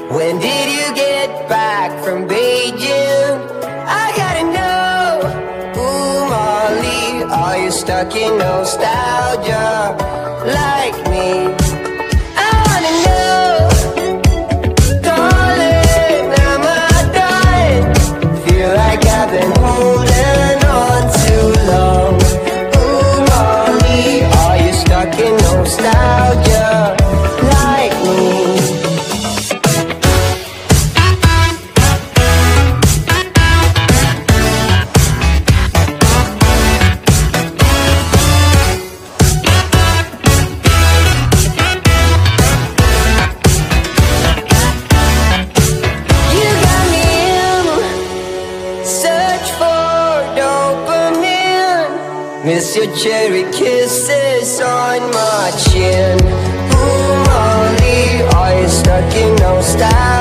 When did you get back from Beijing? I gotta know. Ooh, Molly, are you stuck in nostalgia like me? I wanna know. Darling, am I done? Feel like I've been holding on too long. Ooh, Molly, are you stuck in nostalgia like me? Miss your cherry kisses on my chin. Ooh, Molly, are you stuck in nostalgia?